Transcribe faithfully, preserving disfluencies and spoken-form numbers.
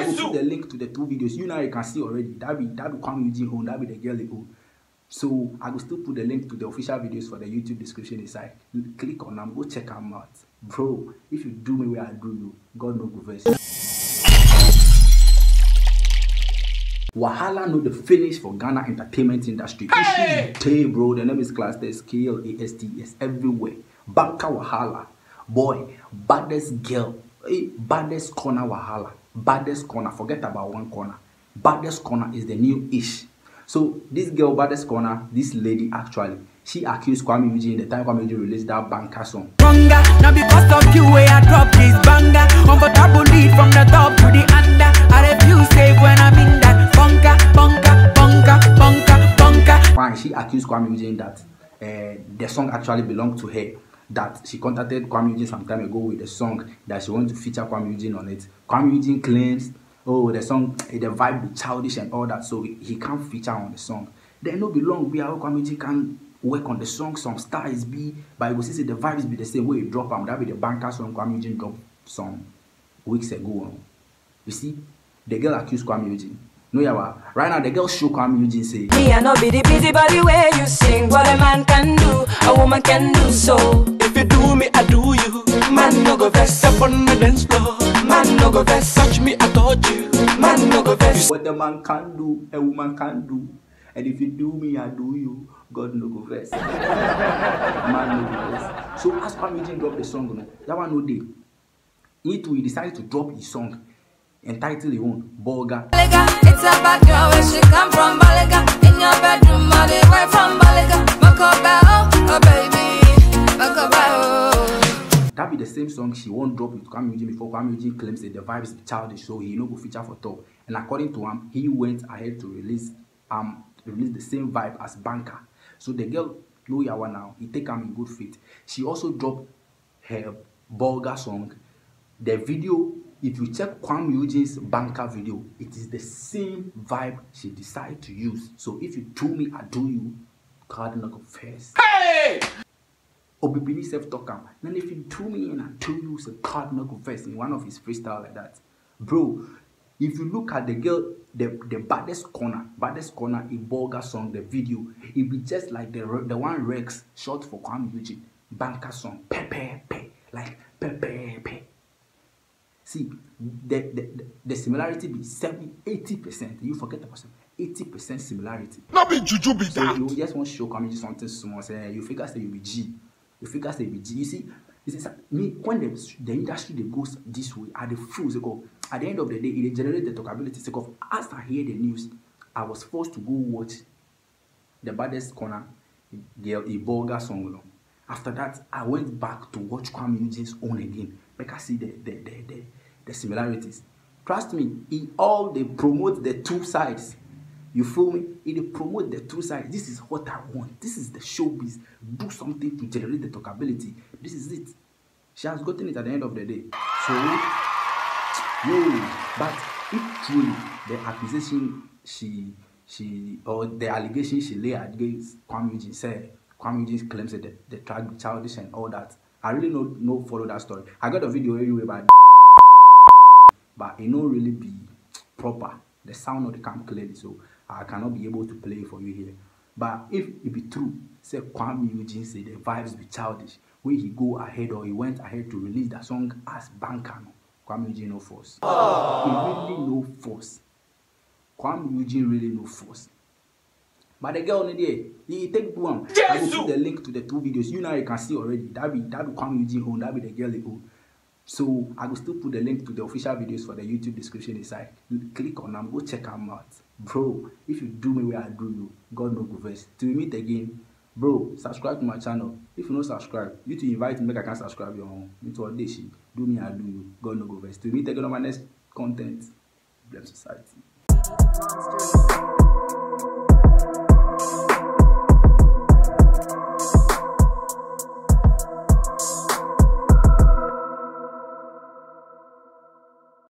I will put the link to the two videos. You now you can see already. That be that be Kwame Eugene own. That be the girl they own. So I will still put the link to the official videos for the YouTube description inside. Click on them, go check them out. Bro, if you do me where I do you, God no go vex. Wahala no the finish for Ghana entertainment industry. Hey! Issues, bro. The name is Clusters, K L A S T S everywhere. Banka Wahala. Boy, baddest girl. Hey, baddest corner Wahala. Baddest corner. Forget about one corner. Baddest corner is the new ish. So this girl, baddest corner, this lady actually, she accused Kwame Eugene the time Kwame Eugene released that banker song. Banga, now because of you where I drop this banger, comfortable lead from the top to the under. I refuse save when I'm in that bunker, bunker, bunker, bunker, bunker. Fine, she accused Kwame Eugene that uh, the song actually belonged to her. That she contacted Kwame Eugene some time ago with the song that she wanted to feature Kwame Eugene on it. Kwame Eugene claims, oh, the song, the vibe be childish and all that, so he, he can't feature on the song. Then no be long, be how Kwame Eugene can work on the song, some styles be, but you will see the vibes be the same way you drop them. That be the banker song Kwame Eugene dropped some weeks ago. You see, the girl accused Kwame Eugene. No, yeah, right now the girl show Kwame Eugene say, me I not be the busybody way you sing. What a man can do, a woman can do so. If you do me, I do you. Man no go vex up on the dance floor. Man no go vex, touch me, I told you. Man no go vex. What a man can do, a woman can do. And if you do me, I do you. God no go vex. Man no go vex. So as Kwame Eugene dropped the song, no, that one no day. He too, he decided to drop his song entitled his own Bolga. It's a bad girl where she come from Balaga. In your bedroom, all the way from Balaga. Oh baby, oh. That be the same song she won't drop with Kwame Eugene before Kwame Eugene claims that the vibes be childish, so he no go feature for top. And according to him, he went ahead to release um release the same vibe as Banker. So the girl know yawa now, he take him in good faith. She also dropped her Bolga song. The video, if you check Kwame Eugene's Banker video, it is the same vibe she decided to use. So if you do me, I do you, God no go first. Hey! Obibini self talk am. Then if you do me and I do you, so God no go first in one of his freestyle like that. Bro, if you look at the girl, the, the baddest corner, baddest corner in Bolga song, the video, it be just like the the one Rex short for Kwame Eugene. Banker song, pepe, pe, like pepe, pe. See, the, the, the similarity be seventy, eighty percent. You forget about eighty percent similarity. Not be juju be so that. You just want to show Kwame something small. Say you figure say you be G. You figure say you be G. You see, you see me when the, the industry they goes this way, at the fools they go. At the end of the day, it generates the talkability. Sake of as I hear the news, I was forced to go watch the baddest corner, the Bolga song. After that, I went back to watch Kwame Eugene's own again. Because see the the, the the the similarities. Trust me, in all they promote the two sides. You feel me? If they promote the two sides, this is what I want. This is the showbiz. Do something to generate the talkability. This is it. She has gotten it at the end of the day. So, yo, but if truly the accusation she she or the allegation she lay against Kwame Eugene said, Kwame Eugene claims that the, the track be childish and all that. I really no no follow that story. I got a video anyway, but but it don't really be proper. The sound of the camp clearly, so I cannot be able to play for you here. But if it be true, say Kwame Eugene say the vibes be childish, when he go ahead or he went ahead to release that song as Banker, no, Kwame Eugene no force. He really no force. Kwame Eugene really no force. But the girl on the day, he take one. I will put the link to the two videos. You know you can see already. That be that be Kwame Eugene own. That be the girl they own. So I will still put the link to the official videos for the YouTube description inside. Click on them, go check them out, bro. If you do me where I do you, God no go vex. Till we meet again, bro. Subscribe to my channel. If you don't subscribe, you to invite me, make I can subscribe your own. Me to all this shit. Do me I do you, God no go vex. Till we meet again on my next content. Bless society.